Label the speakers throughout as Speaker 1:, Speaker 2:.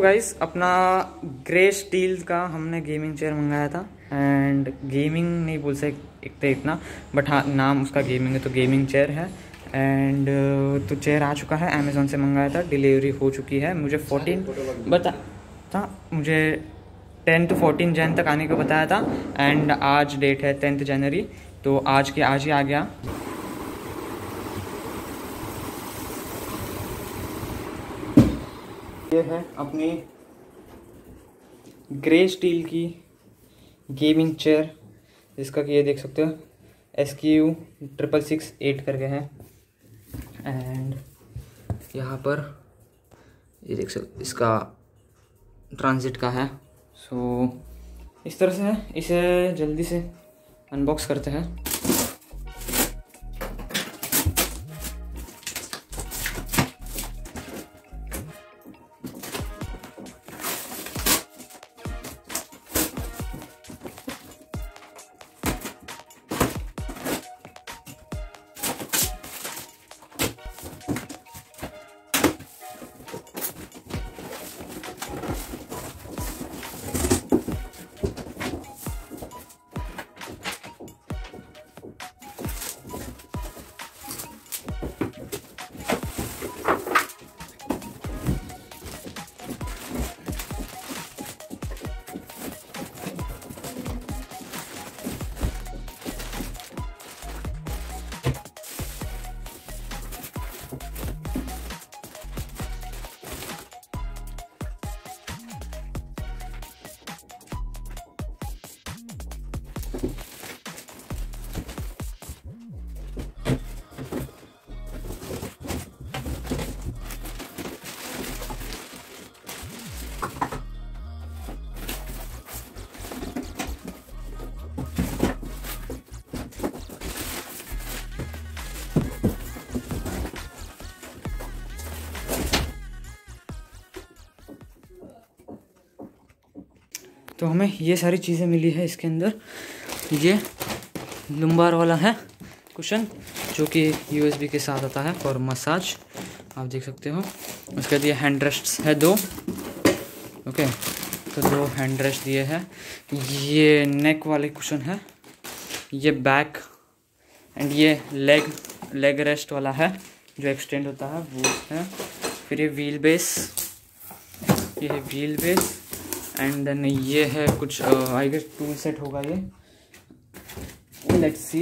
Speaker 1: Guys अपना grey steel का हमने गेमिंग चेयर मंगाया था। एंड गेमिंग नहीं बोल सकते इतना, बट हाँ नाम उसका गेमिंग है, तो गेमिंग चेयर है। एंड तो चेयर आ चुका है, अमेज़ॉन से मंगाया था, डिलीवरी हो चुकी है। मुझे 14 बता था, मुझे 10 to 14 जन तक आने को बताया था। एंड आज डेट है 10 जनवरी, तो आज ही आ गया। ये है अपनी ग्रे स्टील की गेमिंग चेयर, जिसका कि ये देख सकते हो SKU6668 करके है। एंड यहाँ पर ये देख सकते, इसका ट्रांजिट का है। सो इस तरह से है, इसे जल्दी से अनबॉक्स करते हैं। तो हमें ये सारी चीज़ें मिली है इसके अंदर। ये लुम्बार वाला है कुशन, जो कि USB के साथ आता है फॉर मसाज, आप देख सकते हो। उसके बाद ये हैंड रेस्ट्स है 2, ओके, तो 2 हैंड रेस्ट दिए हैं। ये नेक वाले कुशन है, ये बैक, एंड ये लेग रेस्ट वाला है जो एक्सटेंड होता है वो है। फिर ये व्हील बेस, ये है व्हील बेस। एंड देन ये है कुछ आई गेस टूल सेट होगा ये, लेट्स सी।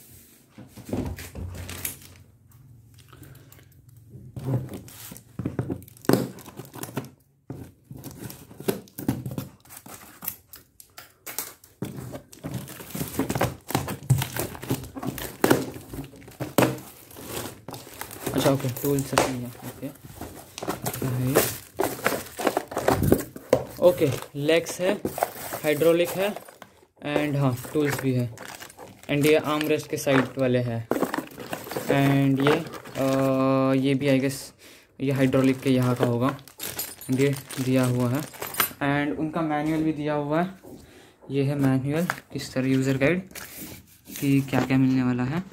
Speaker 1: अच्छा ओके, टूल सेट नहीं है, ओके। लेग्स है, हाइड्रोलिक है, एंड हाँ टूल्स भी है। एंड ये आर्म रेस्ट के साइड वाले हैं। एंड ये भी आई गेस ये हाइड्रोलिक के यहाँ का होगा, ये दिया हुआ है। एंड उनका मैनुअल भी दिया हुआ है। ये है मैनुअल, इस तरह यूज़र गाइड कि क्या क्या मिलने वाला है।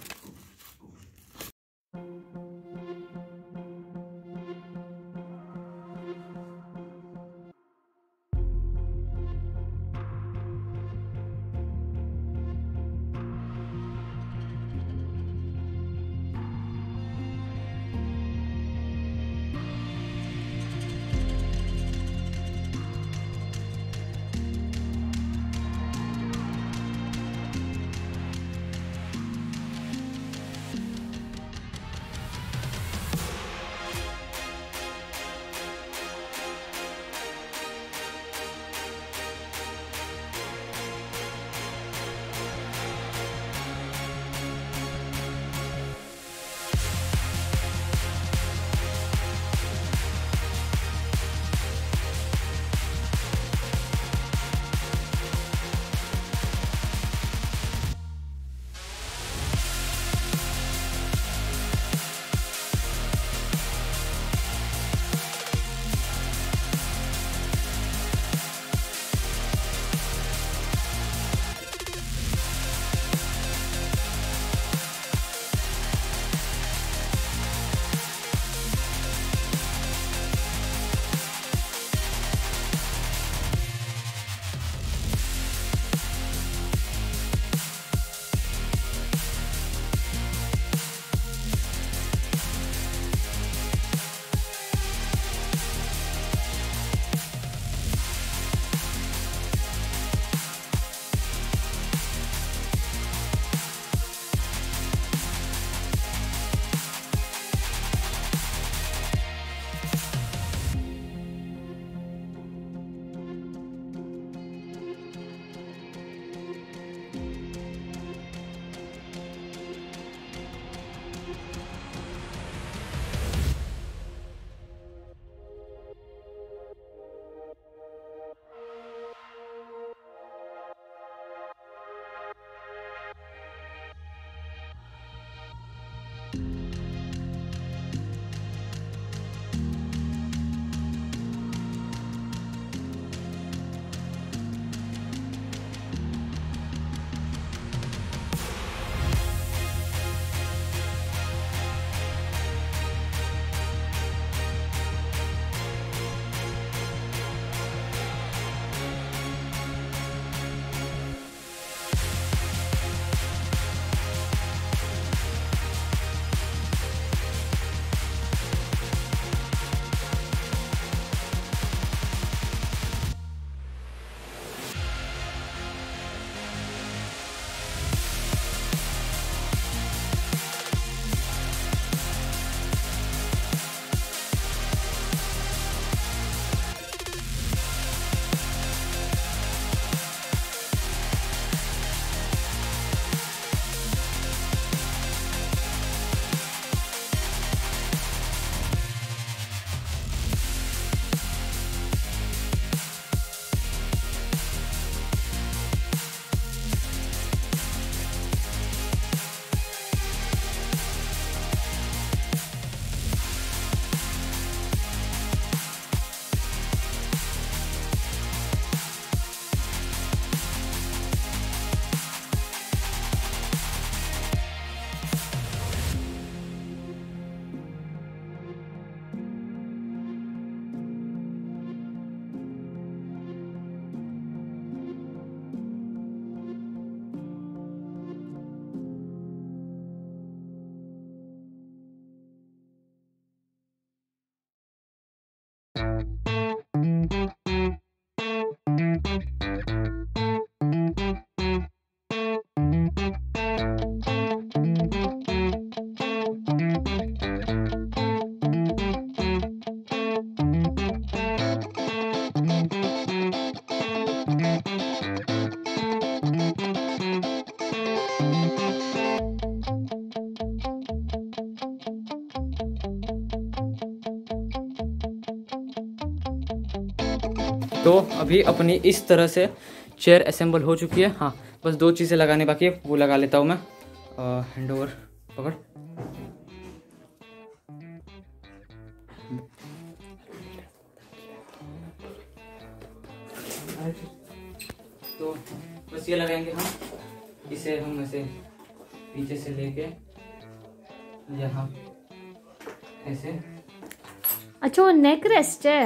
Speaker 1: तो अभी अपनी इस तरह से चेयर असेंबल हो चुकी है। हाँ, बस 2 चीज़ें लगाने बाकी है, वो लगा लेता हूँ मैं। हैंड ओवर पकड़। तो बस ये लगाएंगे हम। इसे हम ऐसे पीछे से लेके यहाँ ऐसे।
Speaker 2: अच्छा, वो नेक रेस्ट है।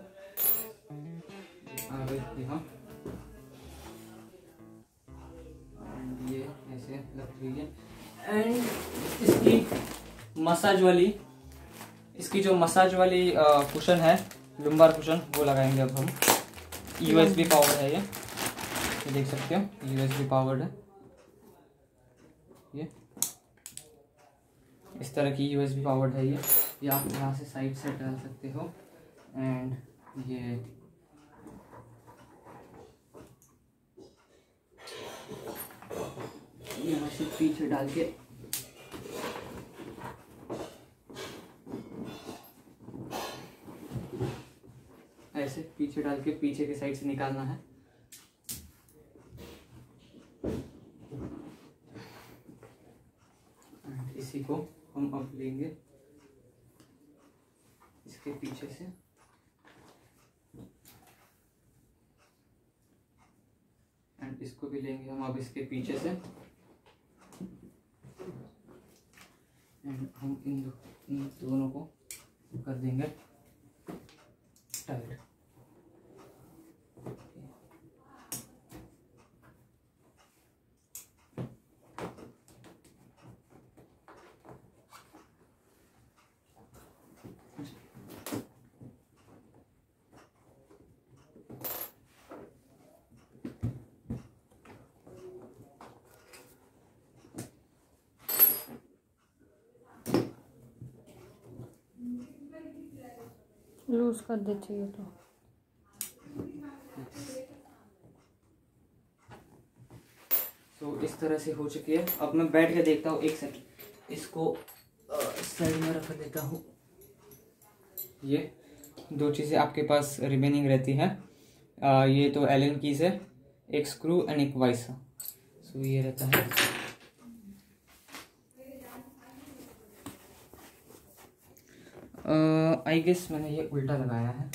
Speaker 1: यहाँ ये ऐसे लग रही है। एंड इसकी जो मसाज वाली कुशन है, लुम्बार कुशन, वो लगाएंगे अब हम। USB पावर है ये देख सकते हो, USB पावर्ड है ये। इस तरह की USB पावर्ड है ये आप यहाँ से साइड से डाल सकते हो। एंड ये यहाँ से पीछे डाल के ऐसे पीछे डाल के पीछे के साइड से निकालना है। इसी को हम अब लेंगे इसके पीछे से, एंड इसको भी लेंगे हम अब इसके पीछे से। एंड हम इन दोनों को कर देंगे टाइट।
Speaker 2: लूज कर दे चाहिए तो।
Speaker 1: तो इस तरह से हो चुकी है। अब मैं बैठ के देखता हूँ, एक सेकंड इसको साइड में रख देता हूँ। ये 2 चीज़ें आपके पास रिमेनिंग रहती है। ये तो एलन कीज है, एक स्क्रू एंड एक वाइस। सो ये रहता है। आई गेस मैंने ये उल्टा लगाया है।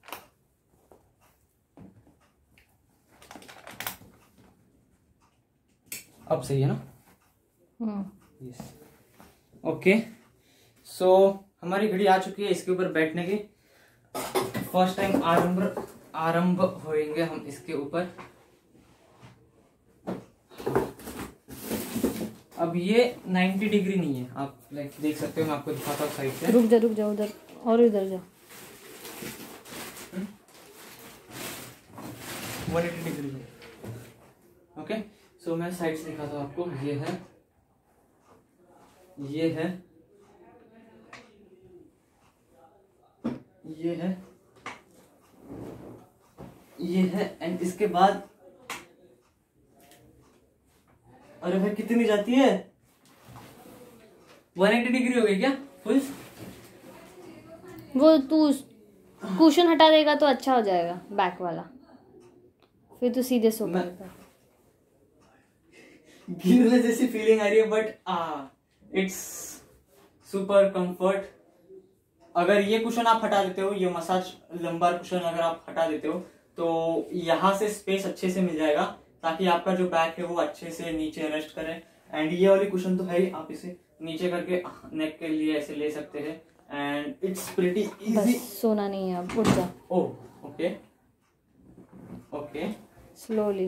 Speaker 1: अब सही है ना? Yes, okay. सो हमारी घड़ी आ चुकी है इसके ऊपर बैठने की। फर्स्ट टाइम आरंभ होएंगे हम इसके ऊपर। अब ये 90 डिग्री नहीं है, आप लाइक देख सकते हो। मैं आपको दिखाता हूँ साइड से।
Speaker 2: रुक जा उधर, और इधर जा।
Speaker 1: 180 डिग्री है। ओके, सो मैं साइड से दिखाता हूँ आपको। ये है, ये है, ये है, ये है, एंड इसके बाद अरे भाई कितनी जाती है? 180 डिग्री हो गई क्या फुल?
Speaker 2: वो तू कुशन हटा देगा तो अच्छा हो जाएगा, बैक वाला। फिर तू सीधे सो पाएगा।
Speaker 1: गिरने जैसी फीलिंग आ रही है, बट इट्स सुपर कंफर्ट। अगर ये कुशन आप हटा देते हो, ये मसाज लंबार कुशन अगर आप हटा देते हो, तो यहाँ से स्पेस अच्छे से मिल जाएगा, ताकि आपका जो बैक है वो अच्छे से नीचे रेस्ट करे। एंड ये वाली कुशन तो है ही, आप इसे नीचे करके नेक के लिए ऐसे ले सकते हैं। And it's pretty easy.
Speaker 2: सोना नहीं है, अब उठ जा।
Speaker 1: Oh okay okay,
Speaker 2: slowly.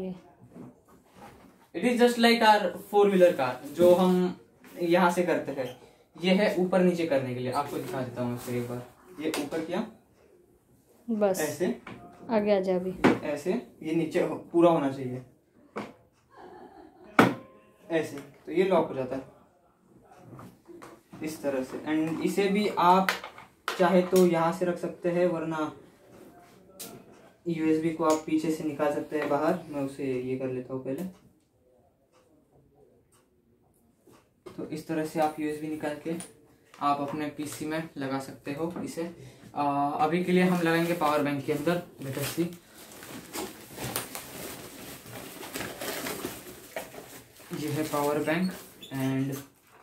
Speaker 1: It is just like our four wheeler car जो हम यहाँ से करते हैं। ये है ऊपर नीचे करने के लिए। आपको दिखा देता हूँ फिर एक बार। ये ऊपर किया,
Speaker 2: बस
Speaker 1: ऐसे
Speaker 2: आगे आ जा। अभी
Speaker 1: ऐसे, ये नीचे पूरा होना चाहिए ऐसे, तो ये लॉक हो जाता है इस तरह से। एंड इसे भी आप चाहे तो यहाँ से रख सकते हैं, वरना USB को आप पीछे से निकाल सकते हैं बाहर। मैं उसे ये कर लेता हूँ पहले। तो इस तरह से आप USB निकाल के आप अपने PC में लगा सकते हो इसे। अभी के लिए हम लगाएंगे पावर बैंक के अंदर। Let us see. ये है power bank and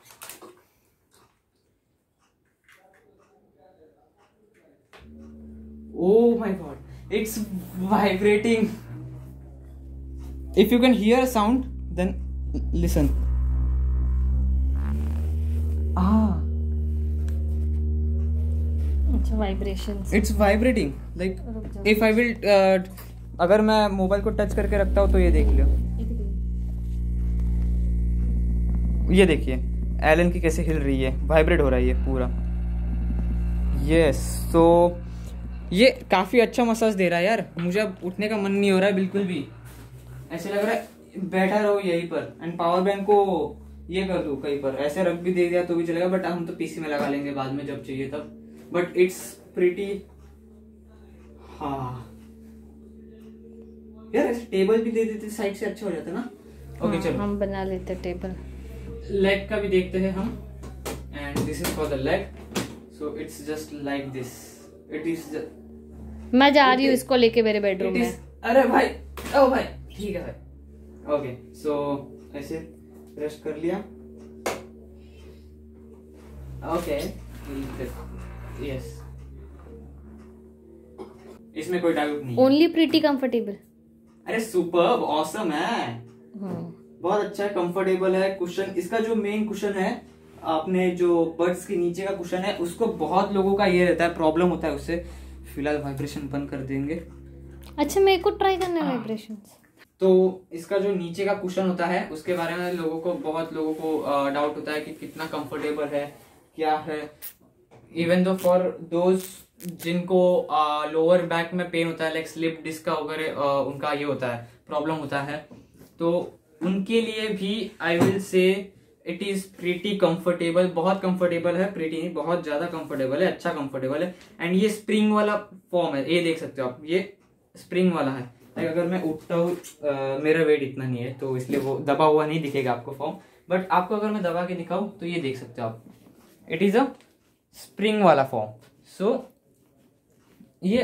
Speaker 1: oh my god, it's vibrating. If you can hear a sound, then listen.
Speaker 2: It's vibrations.
Speaker 1: It's vibrating. Like if I will अगर मैं मोबाइल को टच करके रखता हूँ तो ये देख लो, ये देखिए एलन की कैसे हिल रही है, वाइब्रेट हो रहा है ये पूरा। यस, तो ये काफ़ी अच्छा मसाज दे रहा है यार। मुझे अब उठने का मन नहीं हो रहा है बिल्कुल भी, ऐसे लग रहा है बैठा रहो यहीं पर। एंड पावर बैंक को ये कर दूँ कहीं पर, ऐसे रख भी दे दिया तो भी चलेगा, बट हम तो पीसी में लगा लेंगे बाद में जब चाहिए तब। But it's pretty. हाँ यार, ऐसे टेबल भी दे देते साइड से, अच्छा हो जाता ना। ओके चलो
Speaker 2: हम बना लेते टेबल।
Speaker 1: लेग का भी देखते हैं हम। And this is for the leg, so it's just like this. It is
Speaker 2: मैं जा रही हूँ इसको लेके मेरे बेडरूम में।
Speaker 1: अरे भाई, ओ भाई ठीक है भाई। ओके सो ऐसे रेस्ट कर लिया। ओके यस, इसमें कोई डाउट नहीं।
Speaker 2: Only pretty comfortable.
Speaker 1: अरे सुपर्ब, ऑसम है, बहुत अच्छा है, कंफर्टेबल है। कुशन, इसका जो मेन कुशन है, आपने जो बर्ड्स के नीचे का कुशन है, उसको बहुत लोगों का ये रहता है, प्रॉब्लम होता है उससे। फिलहाल वाइब्रेशन बंद कर देंगे।
Speaker 2: अच्छा, मेरे को ट्राई करना है वाइब्रेशंस।
Speaker 1: तो इसका जो नीचे का कुशन होता है उसके बारे में बहुत लोगों को डाउट होता है कि कितना कंफर्टेबल है, क्या है। इवन दो फॉर दोज जिनको लोअर बैक में पेन होता है, लाइक स्लिप डिस्क का वगैरह उनका ये होता है, प्रॉब्लम होता है, तो उनके लिए भी I will say it is pretty comfortable. बहुत कंफर्टेबल है, प्रीटी नहीं, बहुत ज्यादा कंफर्टेबल है, अच्छा कंफर्टेबल है। एंड ये स्प्रिंग वाला फॉर्म है, ये देख सकते हो आप, ये स्प्रिंग वाला है। अगर मैं उठता हूँ, मेरा वेट इतना नहीं है तो इसलिए वो दबा हुआ नहीं दिखेगा आपको फॉर्म, बट आपको अगर मैं दबा के दिखाऊं तो ये देख सकते हो आप, इट इज अ स्प्रिंग वाला फॉर्म। सो ये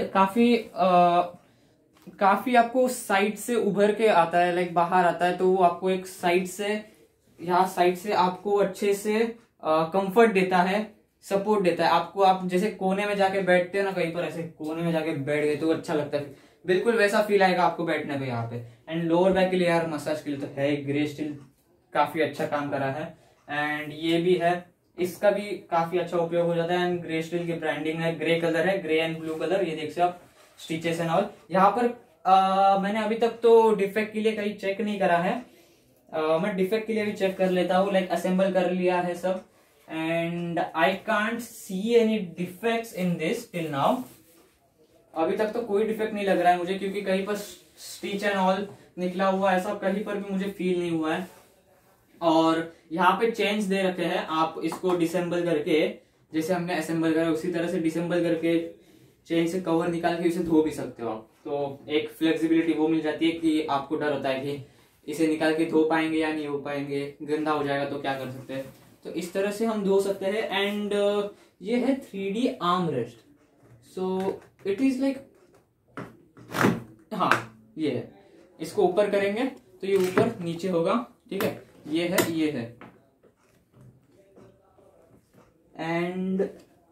Speaker 1: काफी आपको साइड से उभर के आता है, लाइक बाहर आता है, तो वो आपको एक साइड से, यहाँ साइड से आपको अच्छे से कंफर्ट देता है, सपोर्ट देता है आपको। आप जैसे कोने में जाके बैठते हो ना, कहीं पर ऐसे कोने में जाके बैठ गए तो अच्छा लगता है, बिल्कुल वैसा फील आएगा आपको बैठने पे यहाँ पे। एंड लोअर बैक के लिए यार, मसाज के लिए तो है, ग्रे स्टील काफी अच्छा काम करा है। एंड ये भी है, इसका भी काफी अच्छा उपयोग हो जाता है। एंड ग्रे स्टील की ब्रांडिंग है, ग्रे कलर है, ग्रे एंड ब्लू कलर, ये देख सकते आप, स्टिचेस एंड ऑल। यहाँ पर मैंने अभी तक तो डिफेक्ट के लिए कहीं चेक नहीं करा है, मैं डिफेक्ट के लिए भी चेक कर लेता हूँ, लाइक असेंबल कर लिया है सब। And I can't see any defects in this till now. अभी तक तो कोई डिफेक्ट नहीं लग रहा है मुझे, क्योंकि कहीं पर स्टिच एंड ऑल निकला हुआ ऐसा कहीं पर भी मुझे फील नहीं हुआ है। और यहाँ पे चेंज दे रखे हैं, आप इसको डिसेंबल करके, जैसे हमने असेंबल करा उसी तरह से डिसेंबल करके चेन से कवर निकाल के इसे धो भी सकते हो आप। तो एक फ्लेक्सिबिलिटी वो मिल जाती है कि आपको डर होता है कि इसे निकाल के धो पाएंगे या नहीं हो पाएंगे, गंदा हो जाएगा तो क्या कर सकते हैं, तो इस तरह से हम धो सकते हैं। एंड ये है 3D arm rest, so it is like, हाँ ये है, इसको ऊपर करेंगे तो ये ऊपर नीचे होगा, ठीक है, ये है एंड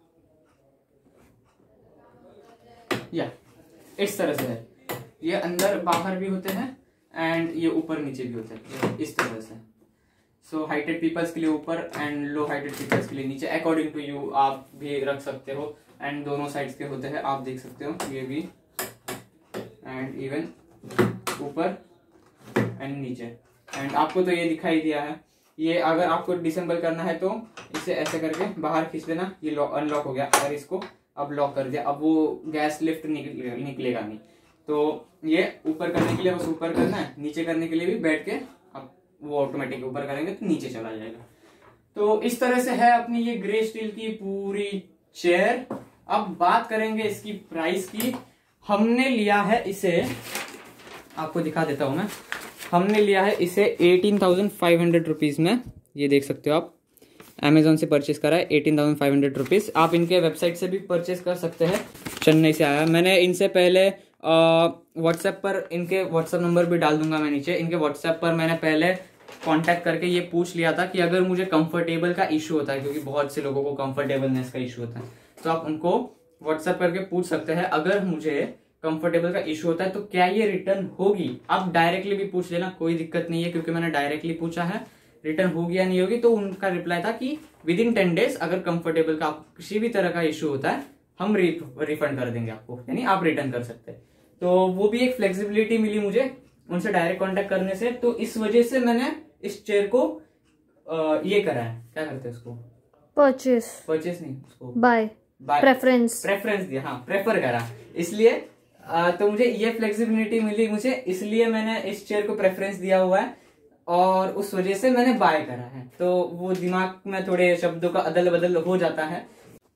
Speaker 1: या इस तरह से है। ये अंदर बाहर भी होते हैं एंड ये ऊपर नीचे भी होते हैं, इस तरह से। सो हाइटेड पीपल्स के लिए ऊपर एंड लो हाइटेड पीपल्स के लिए नीचे, अकॉर्डिंग टू यू आप भी रख सकते हो। एंड दोनों साइड्स के होते हैं, आप देख सकते हो, ये भी एंड इवन ऊपर एंड नीचे। एंड आपको तो ये दिखाई दिया है, ये अगर आपको डिसेंबल करना है तो इसे ऐसे करके बाहर खींच देना, ये अनलॉक हो गया। अगर इसको अब लॉक कर दिया, अब वो गैस लिफ्ट निकलेगा नहीं। तो ये ऊपर करने के लिए बस ऊपर करना है, नीचे करने के लिए भी बैठ के अब वो ऑटोमेटिक ऊपर करेंगे तो नीचे चला जाएगा। तो इस तरह से है अपनी ये ग्रे स्टील की पूरी चेयर। अब बात करेंगे इसकी प्राइस की। हमने लिया है इसे, आपको दिखा देता हूं मैं, हमने लिया है इसे 18,500 रुपीज में, ये देख सकते हो आप, अमेज़ॉन से परचेस करा है 18,500 रुपीज़। आप इनके वेबसाइट से भी परचेस कर सकते हैं। चेन्नई से आया। मैंने इनसे पहले व्हाट्सएप पर, इनके व्हाट्सएप नंबर भी डाल दूंगा मैं नीचे, इनके व्हाट्सएप पर मैंने पहले कांटेक्ट करके ये पूछ लिया था कि अगर मुझे कंफर्टेबल का इशू होता है, क्योंकि बहुत से लोगों को कंफर्टेबलनेस का इशू होता है, तो आप उनको व्हाट्सएप करके पूछ सकते हैं अगर मुझे कंफर्टेबल का इशू होता है तो क्या ये रिटर्न होगी। आप डायरेक्टली भी पूछ लेना, कोई दिक्कत नहीं है, क्योंकि मैंने डायरेक्टली पूछा है रिटर्न होगी या नहीं होगी। तो उनका रिप्लाई था कि विद इन 10 डेज अगर कंफर्टेबल का किसी भी तरह का इशू होता है हम रिफंड कर देंगे आपको, यानी आप रिटर्न कर सकते हैं। तो वो भी एक फ्लेक्सिबिलिटी मिली मुझे उनसे डायरेक्ट कांटेक्ट करने से। तो इस वजह से मैंने इस चेयर को ये करा है, क्या करते हैं उसको, परचेस नहीं, उसको बाय प्रेफरेंस दिया, हाँ प्रेफर करा। इसलिए तो मुझे ये फ्लेक्सिबिलिटी मिली मुझे, इसलिए मैंने इस चेयर को प्रेफरेंस दिया हुआ है और उस वजह से मैंने बाय करा है। तो वो दिमाग में थोड़े शब्दों का अदल बदल हो जाता है।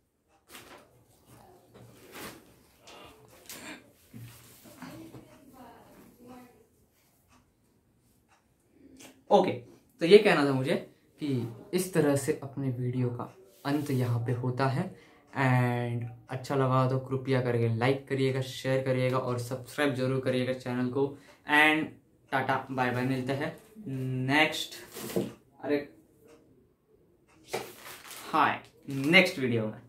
Speaker 1: ओके, तो ये कहना था मुझे कि इस तरह से अपने वीडियो का अंत यहाँ पे होता है। एंड अच्छा लगा तो कृपया करके लाइक करिएगा, शेयर करिएगा और सब्सक्राइब जरूर करिएगा चैनल को। एंड टाटा बाय बाय, मिलते हैं नेक्स्ट वीडियो में।